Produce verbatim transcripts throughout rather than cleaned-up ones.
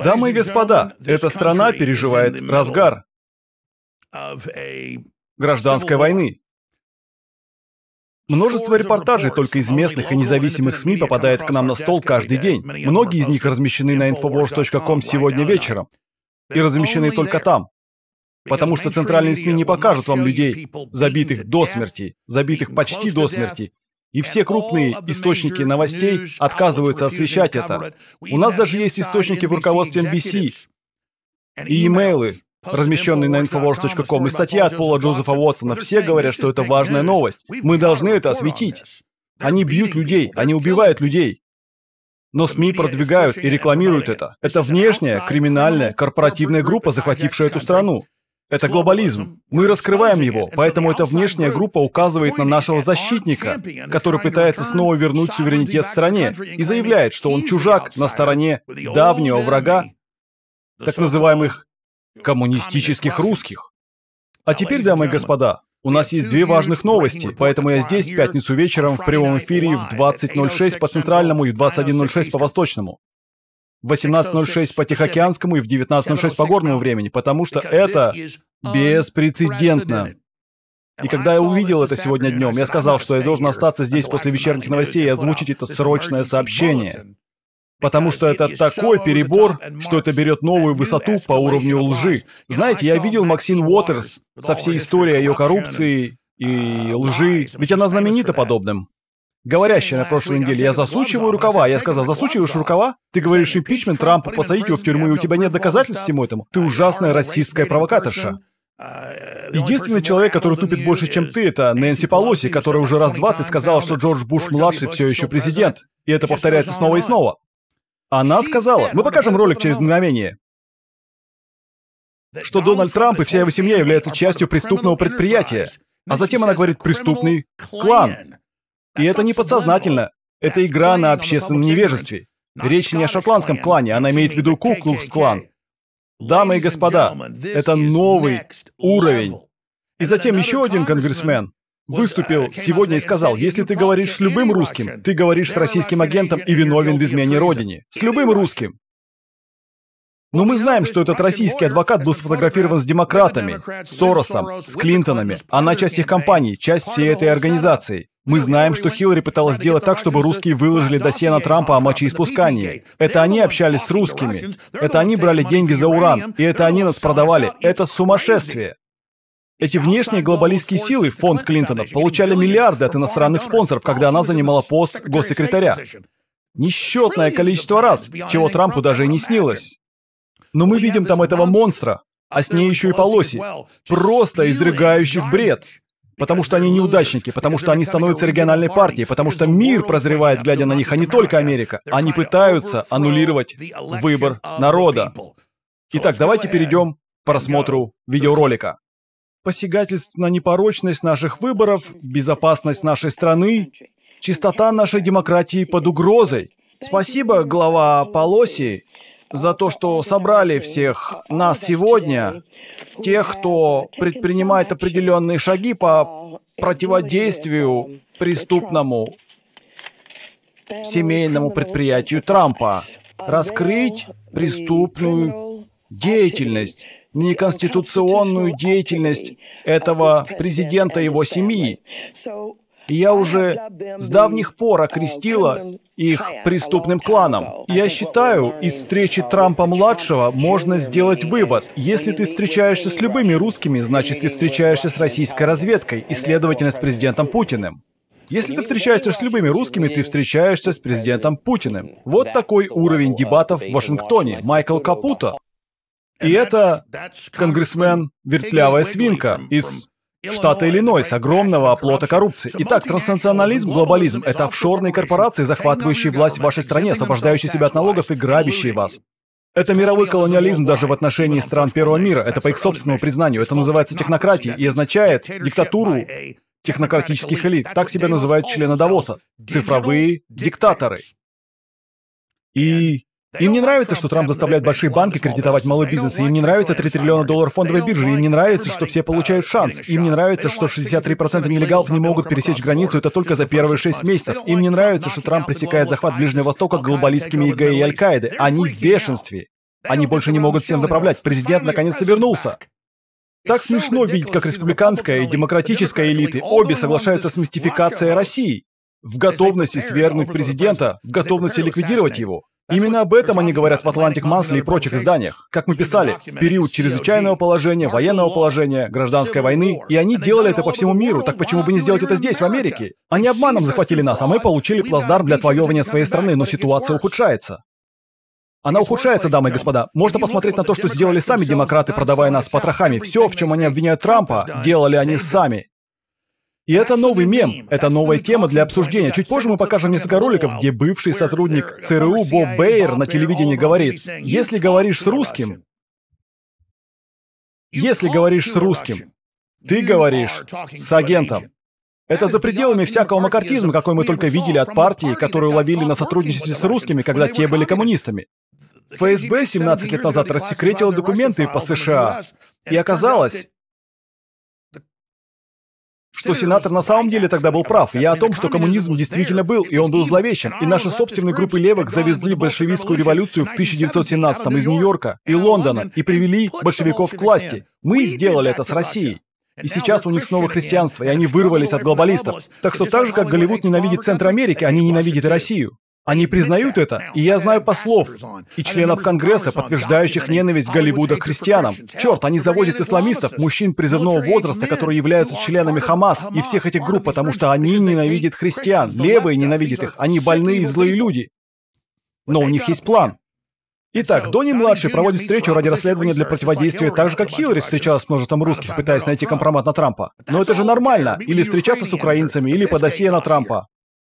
Дамы и господа, эта страна переживает разгар гражданской войны. Множество репортажей только из местных и независимых СМИ попадает к нам на стол каждый день. Многие из них размещены на инфоворс точка ком сегодня вечером. И размещены только там. Потому что центральные СМИ не покажут вам людей, забитых до смерти, забитых почти до смерти. И все крупные источники новостей отказываются освещать это. У нас даже есть источники в руководстве эн би си и имейлы, размещенные на инфоворс точка ком, и статья от Пола Джозефа Уотсона. Все говорят, что это важная новость. Мы должны это осветить. Они бьют людей, они убивают людей. Но СМИ продвигают и рекламируют это. Это внешняя, криминальная, корпоративная группа, захватившая эту страну. Это глобализм. Мы раскрываем его, поэтому эта внешняя группа указывает на нашего защитника, который пытается снова вернуть суверенитет стране, и заявляет, что он чужак на стороне давнего врага, так называемых коммунистических русских. А теперь, дамы и господа, у нас есть две важных новости, поэтому я здесь в пятницу вечером в прямом эфире в двадцать ноль шесть по центральному и в двадцать один ноль шесть по восточному. В восемнадцать ноль шесть по тихоокеанскому и в девятнадцать ноль шесть по горному времени, потому что это беспрецедентно. И когда я увидел это сегодня днем, я сказал, что я должен остаться здесь после вечерних новостей и озвучить это срочное сообщение. Потому что это такой перебор, что это берет новую высоту по уровню лжи. Знаете, я видел Максин Уотерс со всей историей ее коррупции и лжи, ведь она знаменита подобным. Говорящая на прошлой неделе: я засучиваю рукава. Я сказал: засучиваешь рукава? Ты говоришь импичмент, Трампа, посадить его в тюрьму, и у тебя нет доказательств всему этому? Ты ужасная расистская провокаторша. Единственный человек, который тупит больше, чем ты, это Нэнси Пелоси, которая уже раз двадцать сказала, что Джордж Буш-младший все еще президент. И это повторяется снова и снова. Она сказала, мы покажем ролик через мгновение, что Дональд Трамп и вся его семья являются частью преступного предприятия. А затем она говорит «преступный клан». И это не подсознательно. Это игра на общественном невежестве. Речь не о шотландском клане, она имеет в виду Ку-Клукс-клан. Дамы и господа, это новый уровень. И затем еще один конгрессмен выступил сегодня и сказал: если ты говоришь с любым русским, ты говоришь с российским агентом и виновен в измене родине. С любым русским. Но мы знаем, что этот российский адвокат был сфотографирован с демократами, с Соросом, с Клинтонами. Она часть их компании, часть всей этой организации. Мы знаем, что Хиллари пыталась сделать так, чтобы русские выложили досье на Трампа о мочеиспускании. Это они общались с русскими. Это они брали деньги за уран. И это они нас продавали. Это сумасшествие. Эти внешние глобалистские силы, фонд Клинтонов, получали миллиарды от иностранных спонсоров, когда она занимала пост госсекретаря. Несчетное количество раз, чего Трампу даже и не снилось. Но мы видим там этого монстра, а с ней еще и Пелоси, просто изрыгающих бред. Потому что они неудачники, потому что они становятся региональной партией, потому что мир прозревает, глядя на них, а не только Америка. Они пытаются аннулировать выбор народа. Итак, давайте перейдем к просмотру видеоролика. Посягательств на непорочность наших выборов, безопасность нашей страны, чистота нашей демократии под угрозой. Спасибо, глава Пелоси, за то, что собрали всех нас сегодня, тех, кто предпринимает определенные шаги по противодействию преступному семейному предприятию Трампа, раскрыть преступную деятельность, неконституционную деятельность этого президента и его семьи. И я уже с давних пор окрестила их преступным кланом. Я считаю, из встречи Трампа-младшего можно сделать вывод. Если ты встречаешься с любыми русскими, значит, ты встречаешься с российской разведкой и, следовательно, с президентом Путиным. Если ты встречаешься с любыми русскими, ты встречаешься с президентом Путиным. Вот такой уровень дебатов в Вашингтоне. Майкл Капуто. И это конгрессмен Вертлявая Свинка из штата Иллинойс, огромного оплота коррупции. Итак, транснационализм, глобализм — это офшорные корпорации, захватывающие власть в вашей стране, освобождающие себя от налогов и грабящие вас. Это мировой колониализм даже в отношении стран первого мира. Это по их собственному признанию. Это называется технократией и означает диктатуру технократических элит. Так себя называют члены Давоса. Цифровые диктаторы. И им не нравится, что Трамп заставляет большие банки кредитовать малый бизнес. Им не нравится три триллиона долларов фондовой биржи. Им не нравится, что все получают шанс. Им не нравится, что шестьдесят три процента нелегалов не могут пересечь границу. Это только за первые шесть месяцев. Им не нравится, что Трамп пресекает захват Ближнего Востока глобалистскими ИГ и Аль-Каиды. Они в бешенстве. Они больше не могут всем заправлять. Президент наконец-то вернулся. Так смешно видеть, как республиканская и демократическая элиты обе соглашаются с мистификацией России. В готовности свергнуть президента, в готовности ликвидировать его. Именно об этом они говорят в Atlantic Monthly и прочих изданиях. Как мы писали, в период чрезвычайного положения, военного положения, гражданской войны, и они делали это по всему миру, так почему бы не сделать это здесь, в Америке? Они обманом захватили нас, а мы получили плацдарм для отвоевывания своей страны, но ситуация ухудшается. Она ухудшается, дамы и господа. Можно посмотреть на то, что сделали сами демократы, продавая нас с потрохами. Все, в чем они обвиняют Трампа, делали они сами. И это новый мем, это новая тема для обсуждения. Чуть позже мы покажем несколько роликов, где бывший сотрудник ЦРУ Боб Бейер на телевидении говорит: если говоришь с русским, если говоришь с русским, ты говоришь с агентом. Это за пределами всякого маккартизма, какой мы только видели от партии, которую ловили на сотрудничестве с русскими, когда те были коммунистами. ФСБ семнадцать лет назад рассекретило документы по США, и оказалось, что сенатор на самом деле тогда был прав. Я о том, что коммунизм действительно был, и он был зловещен. И наши собственные группы левых завезли большевистскую революцию в тысяча девятьсот семнадцатом из Нью-Йорка и Лондона и привели большевиков к власти. Мы сделали это с Россией. И сейчас у них снова христианство, и они вырвались от глобалистов. Так что так же, как Голливуд ненавидит Центр Америки, они ненавидят и Россию. Они признают это, и я знаю послов и членов Конгресса, подтверждающих ненависть Голливуда к христианам. Черт, они завозят исламистов, мужчин призывного возраста, которые являются членами Хамас и всех этих групп, потому что они ненавидят христиан. Левые ненавидят их, они больные и злые люди. Но у них есть план. Итак, Донни-младший проводит встречу ради расследования для противодействия, так же, как Хиллари встречалась с множеством русских, пытаясь найти компромат на Трампа. Но это же нормально. Или встречаться с украинцами, или по досье на Трампа.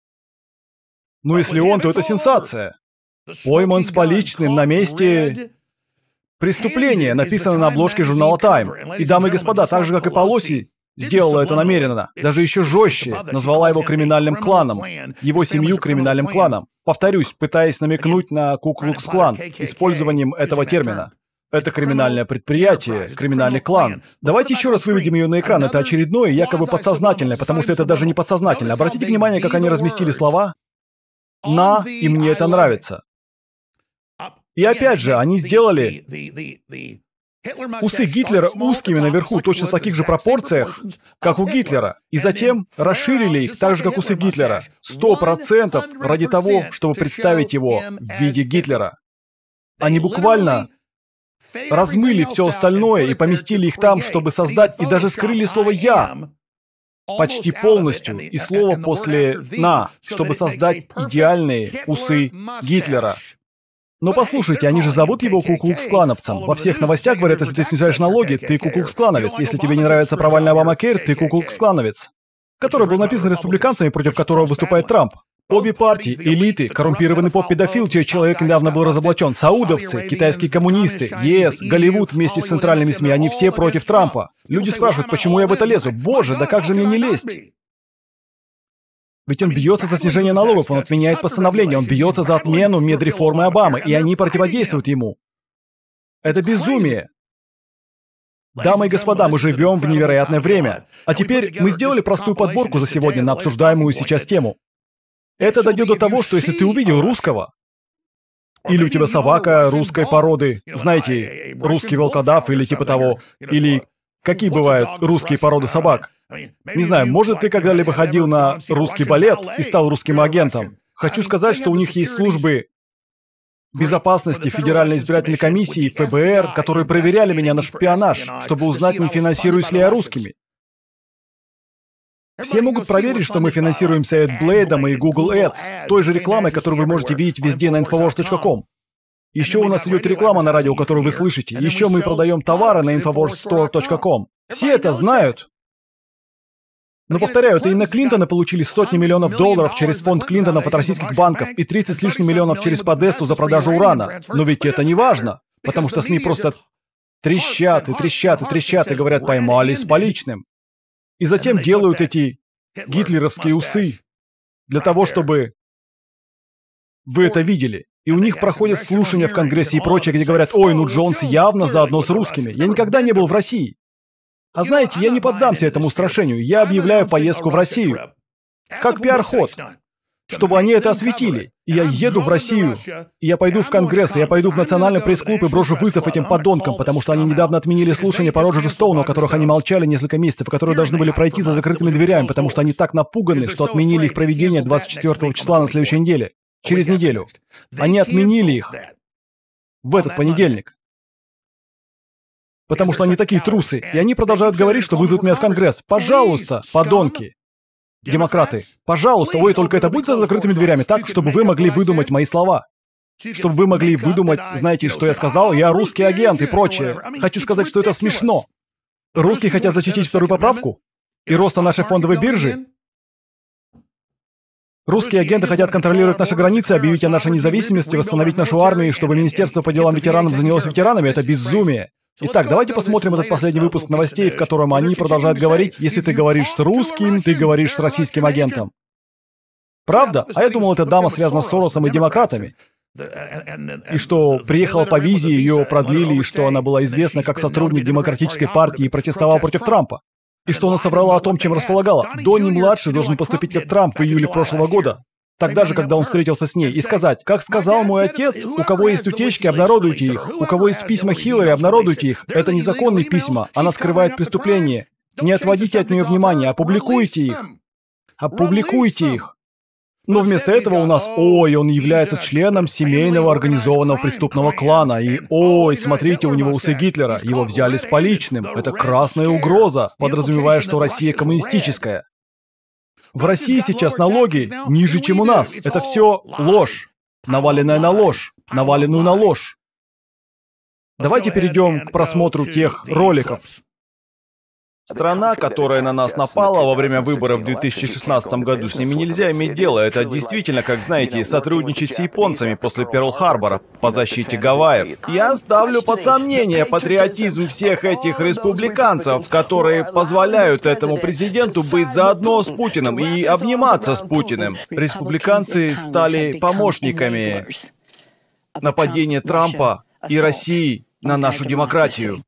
Но если он, то это сенсация. Пойман с поличным на месте преступления, написано на обложке журнала Time. И, дамы и господа, так же, как и Пелоси, сделала это намеренно. Даже еще жестче, назвала его криминальным кланом, его семью криминальным кланом. Повторюсь, пытаясь намекнуть на Ку-Клукс-клан использованием этого термина. Это криминальное предприятие, криминальный клан. Давайте еще раз выведем ее на экран. Это очередное, якобы подсознательное, потому что это даже не подсознательно. Обратите внимание, как они разместили слова «на», и мне это нравится. И опять же, они сделали усы Гитлера узкими наверху, точно в таких же пропорциях, как у Гитлера. И затем расширили их так же, как усы Гитлера. Сто процентов ради того, чтобы представить его в виде Гитлера. Они буквально размыли все остальное и поместили их там, чтобы создать, и даже скрыли слово «я» почти полностью, и слово после «на», чтобы создать идеальные усы Гитлера. Но послушайте, они же зовут его Ку-Клукс-клановцем. Во всех новостях говорят, если ты снижаешь налоги, ты Ку-Клукс-клановец. Если тебе не нравится провальный Обамакер, ты Ку-Клукс-клановец. Который был написан республиканцами, против которого выступает Трамп. Обе партии, элиты, коррумпированный поп-педофил, чей человек недавно был разоблачен, саудовцы, китайские коммунисты, ЕС, Голливуд вместе с центральными СМИ, они все против Трампа. Люди спрашивают, почему я в это лезу? Боже, да как же мне не лезть? Ведь он бьется за снижение налогов, он отменяет постановление, он бьется за отмену медреформы Обамы, и они противодействуют ему. Это безумие. Дамы и господа, мы живем в невероятное время. А теперь мы сделали простую подборку за сегодня на обсуждаемую сейчас тему. Это дойдет до того, что если ты увидел русского, или у тебя собака русской породы, знаете, русский волкодав или типа того, или какие бывают русские породы собак. Не знаю, может, ты когда-либо ходил на русский балет и стал русским агентом. Хочу сказать, что у них есть службы безопасности Федеральной избирательной комиссии, ФБР, которые проверяли меня на шпионаж, чтобы узнать, не финансируюсь ли я русскими. Все могут проверить, что мы финансируемся AdBlade и Google Ads, той же рекламой, которую вы можете видеть везде на инфоворс точка ком. Еще у нас идет реклама на радио, которую вы слышите. Еще мы продаем товары на инфоворс стор точка ком. Все это знают. Но, повторяю, это именно Клинтоны получили сотни миллионов долларов через фонд Клинтонов от российских банков и тридцать с лишним миллионов через Подесту за продажу урана. Но ведь это не важно, потому что СМИ просто трещат и трещат и трещат и говорят «поймали с поличным». И затем делают эти гитлеровские усы для того, чтобы вы это видели. И у них проходят слушания в Конгрессе и прочее, где говорят «Ой, ну Джонс явно заодно с русскими». Я никогда не был в России. А знаете, я не поддамся этому устрашению. Я объявляю поездку в Россию. Как пиар-ход. чтобы они это осветили. И я еду в Россию, и я пойду в Конгресс, и я пойду в Национальный пресс-клуб и брошу вызов этим подонкам, потому что они недавно отменили слушания по Роджеру Стоуну, о которых они молчали несколько месяцев, и которые должны были пройти за закрытыми дверями, потому что они так напуганы, что отменили их проведение двадцать четвёртого числа на следующей неделе. Через неделю. Они отменили их в этот понедельник. Потому что они такие трусы, и они продолжают говорить, что вызовут меня в Конгресс. Пожалуйста, подонки. Демократы, пожалуйста, ой, только это будет за закрытыми дверями, так, чтобы вы могли выдумать мои слова. Чтобы вы могли выдумать, знаете, что я сказал, я русский агент и прочее. Хочу сказать, что это смешно. Русские хотят защитить вторую поправку и роста нашей фондовой биржи. Русские агенты хотят контролировать наши границы, объявить о нашей независимости, восстановить нашу армию, чтобы Министерство по делам ветеранов занялось ветеранами. Это безумие. Итак, давайте посмотрим этот последний выпуск новостей, в котором они продолжают говорить, если ты говоришь с русским, ты говоришь с российским агентом. Правда? А я думал, эта дама связана с Соросом и демократами. И что приехала по визе, ее продлили, и что она была известна как сотрудник Демократической партии и протестовала против Трампа. И что она соврала о том, чем располагала. Донни-младший должен поступить как Трамп в июле прошлого года. Тогда же, когда он встретился с ней, и сказать, как сказал мой отец, у кого есть утечки, обнародуйте их, у кого есть письма Хиллари, обнародуйте их. Это незаконные письма, она скрывает преступление. Не отводите от нее внимания, опубликуйте их. Опубликуйте их. Но вместо этого у нас, ой, он является членом семейного организованного преступного клана, и ой, смотрите, у него усы Гитлера, его взяли с поличным, это красная угроза, подразумевая, что Россия коммунистическая. В России сейчас налоги ниже, чем у нас. Это все ложь, наваленная на ложь, наваленную на ложь. Давайте перейдем к просмотру тех роликов. Страна, которая на нас напала во время выборов в две тысячи шестнадцатом году, с ними нельзя иметь дело. Это действительно, как знаете, сотрудничать с японцами после Перл-Харбора по защите Гавайев. Я ставлю под сомнение патриотизм всех этих республиканцев, которые позволяют этому президенту быть заодно с Путиным и обниматься с Путиным. Республиканцы стали помощниками нападения Трампа и России на нашу демократию.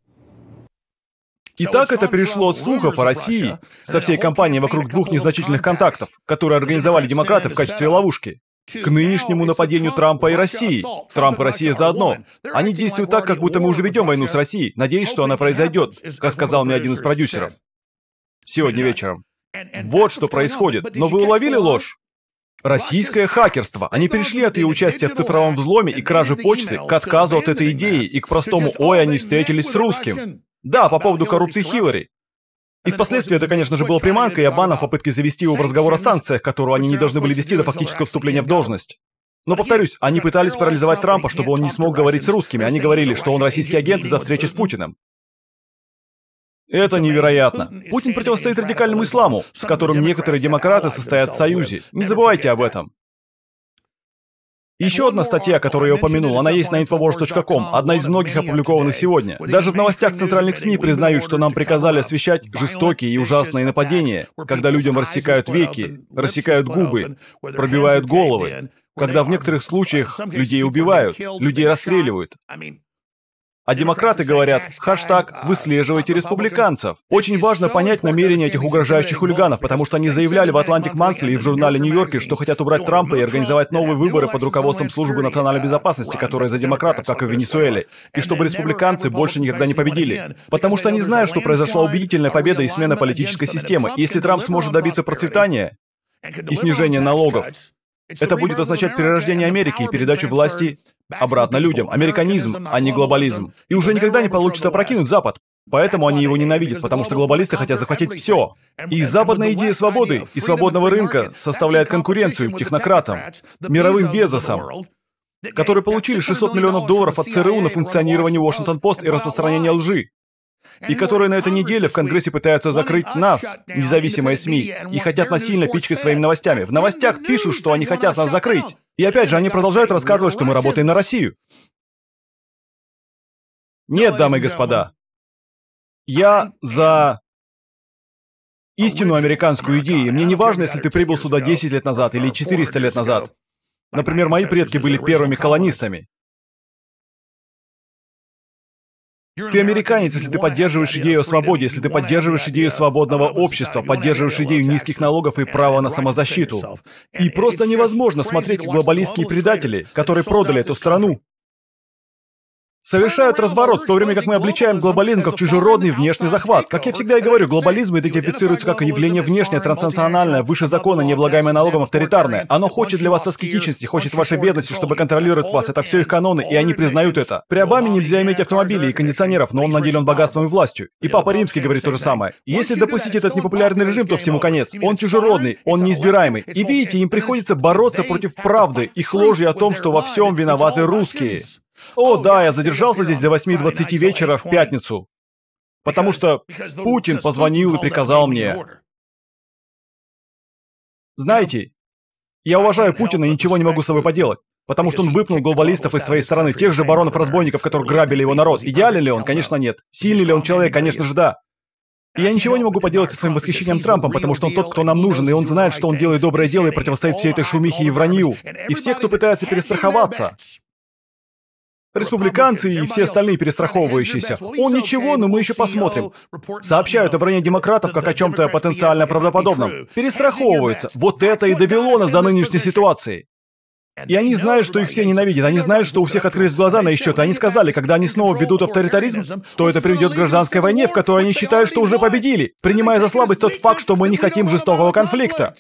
И так это перешло от слухов о России со всей кампанией вокруг двух незначительных контактов, которые организовали демократы в качестве ловушки, к нынешнему нападению Трампа и России. Трамп и Россия заодно. Они действуют так, как будто мы уже ведем войну с Россией, надеясь, что она произойдет, как сказал мне один из продюсеров сегодня вечером. Вот что происходит. Но вы уловили ложь? Российское хакерство. Они перешли от ее участия в цифровом взломе и краже почты к отказу от этой идеи и к простому «Ой, они встретились с русским». Да, по поводу коррупции Хиллари. И впоследствии это, конечно же, было приманкой и обманом в попытке завести его в разговор о санкциях, которую они не должны были вести до фактического вступления в должность. Но, повторюсь, они пытались парализовать Трампа, чтобы он не смог говорить с русскими. Они говорили, что он российский агент из-за встречи с Путиным. Это невероятно. Путин противостоит радикальному исламу, с которым некоторые демократы состоят в союзе. Не забывайте об этом. Еще одна статья, которую я упомянул, она есть на инфоворс точка ком, одна из многих опубликованных сегодня. Даже в новостях центральных СМИ признают, что нам приказали освещать жестокие и ужасные нападения, когда людям рассекают веки, рассекают губы, пробивают головы, когда в некоторых случаях людей убивают, людей расстреливают. А демократы говорят, хэштаг «выслеживайте республиканцев». Очень важно понять намерения этих угрожающих хулиганов, потому что они заявляли в Atlantic Monthly и в журнале Нью-Йорке, что хотят убрать Трампа и организовать новые выборы под руководством Службы национальной безопасности, которая за демократов, как и в Венесуэле, и чтобы республиканцы больше никогда не победили. Потому что они знают, что произошла убедительная победа и смена политической системы. И если Трамп сможет добиться процветания и снижения налогов, это будет означать перерождение Америки и передачу власти обратно людям. Американизм, а не глобализм. И уже никогда не получится опрокинуть Запад. Поэтому они его ненавидят, потому что глобалисты хотят захватить все. И западная идея свободы и свободного рынка составляет конкуренцию технократам, мировым Безосам, которые получили шестьсот миллионов долларов от ЦРУ на функционирование Washington Post и распространение лжи. И которые на этой неделе в Конгрессе пытаются закрыть нас, независимые СМИ, и хотят насильно пичкать своими новостями. В новостях пишут, что они хотят нас закрыть. И опять же, они продолжают рассказывать, что мы работаем на Россию. Нет, дамы и господа. Я за истинную американскую идею. Мне не важно, если ты прибыл сюда десять лет назад или четыреста лет назад. Например, мои предки были первыми колонистами. Ты американец, если ты поддерживаешь идею о свободе, если ты поддерживаешь идею свободного общества, поддерживаешь идею низких налогов и права на самозащиту. И просто невозможно смотреть глобалистские предатели, которые продали эту страну, совершают разворот, в то время как мы обличаем глобализм как чужеродный внешний захват. Как я всегда и говорю, глобализм идентифицируется как явление внешнее, транснациональное, выше закона, необлагаемое налогом, авторитарное. Оно хочет для вас аскетичности, хочет вашей бедности, чтобы контролировать вас. Это все их каноны, и они признают это. При Обаме нельзя иметь автомобилей и кондиционеров, но он наделен богатством и властью. И Папа Римский говорит то же самое. Если допустить этот непопулярный режим, то всему конец. Он чужеродный, он неизбираемый. И видите, им приходится бороться против правды, их ложи о том, что во всем виноваты русские. О, да, я задержался здесь до восьми двадцати вечера в пятницу, потому что Путин позвонил и приказал мне. Знаете, я уважаю Путина и ничего не могу с собой поделать, потому что он выпнул глобалистов из своей страны, тех же баронов-разбойников, которые грабили его народ. Идеален ли он? Конечно, нет. Сильный ли он человек? Конечно же, да. И я ничего не могу поделать со своим восхищением Трампом, потому что он тот, кто нам нужен, и он знает, что он делает доброе дело и противостоит всей этой шумихе и вранью. И все, кто пытается перестраховаться, республиканцы и все остальные перестраховывающиеся. Он ничего, но мы еще посмотрим. Сообщают о вранье демократов как о чем-то потенциально правдоподобном. Перестраховываются. Вот это и довело нас до нынешней ситуации. И они знают, что их все ненавидят. Они знают, что у всех открылись глаза на их счет. И они сказали, когда они снова введут авторитаризм, то это приведет к гражданской войне, в которой они считают, что уже победили, принимая за слабость тот факт, что мы не хотим жестокого конфликта.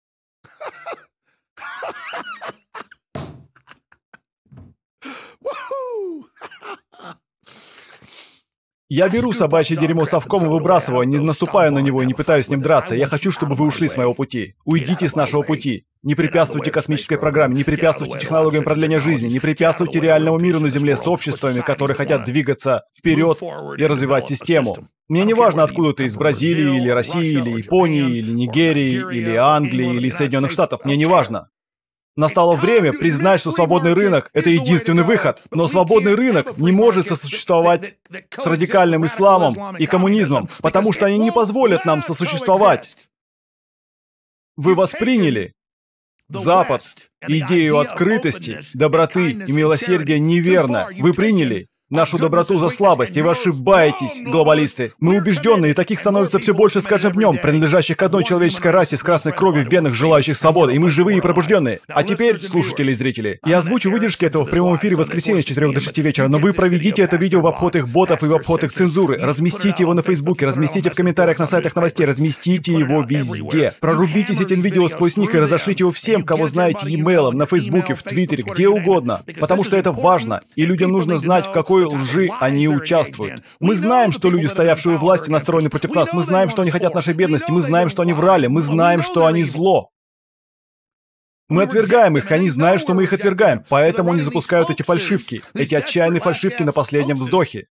Я беру собачье дерьмо совком и выбрасываю, не наступаю на него и не пытаюсь с ним драться. Я хочу, чтобы вы ушли с моего пути. Уйдите с нашего пути. Не препятствуйте космической программе, не препятствуйте технологиям продления жизни, не препятствуйте реальному миру на Земле с обществами, которые хотят двигаться вперед и развивать систему. Мне не важно, откуда ты, из Бразилии, или России, или Японии, или Нигерии, или Англии, или Соединенных Штатов. Мне не важно. Настало время признать, что свободный рынок – это единственный выход. Но свободный рынок не может сосуществовать с радикальным исламом и коммунизмом, потому что они не позволят нам сосуществовать. Вы восприняли Запад, идею открытости, доброты и милосердия неверно. Вы приняли нашу доброту за слабость, и вы ошибаетесь, глобалисты. Мы убежденные, и таких становится все больше с каждым днем, принадлежащих к одной человеческой расе с красной кровью в венах, желающих свободы, и мы живые и пробужденные. А теперь, слушатели и зрители, я озвучу выдержки этого в прямом эфире в воскресенье с четырёх до шести вечера, но вы проведите это видео в обход их ботов и в обход их цензуры, разместите его на Фейсбуке, разместите в комментариях на сайтах новостей, разместите его везде. Прорубитесь этим видео сквозь них и разошлите его всем, кого знаете, e-mailом, на Фейсбуке, в Твиттере, где угодно, потому что это важно, и людям нужно знать, в какой лжи они участвуют. Мы знаем, что люди, стоявшие у власти, настроены против нас. Мы знаем, что они хотят нашей бедности. Мы знаем, что они врали. Мы знаем, что они зло. Мы отвергаем их, они знают, что мы их отвергаем. Поэтому они запускают эти фальшивки, эти отчаянные фальшивки на последнем вздохе.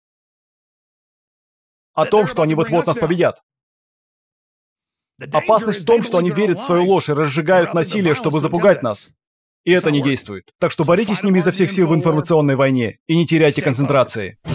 О том, что они вот-вот нас победят. Опасность в том, что они верят в свою ложь и разжигают насилие, чтобы запугать нас. И это не действует. Так что боритесь с ними изо всех сил в информационной войне и не теряйте концентрации.